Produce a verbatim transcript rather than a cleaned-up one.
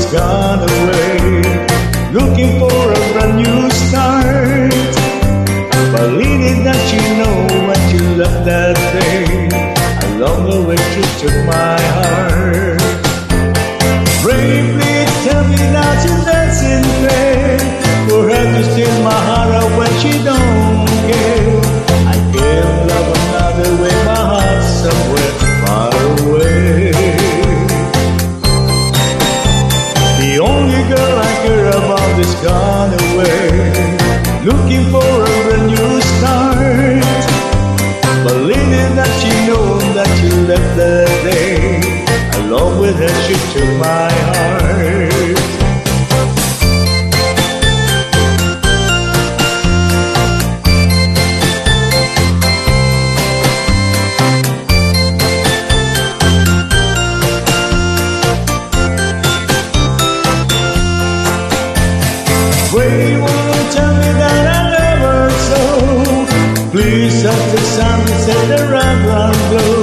gone away, looking for a brand new start. Believing that you know when you left that day, along the way you took my heart. Bravely tell me now she doesn't care, for her to steal my heart out when she don't care. I can't love another way, my heart's somewhere far away. The only girl I care about is gone away, looking for a brand new start. Believing that she knows that you left that day, along with her she took my heart. Wait, won't tell me that I love her so. Please have the sun to set the round round glow.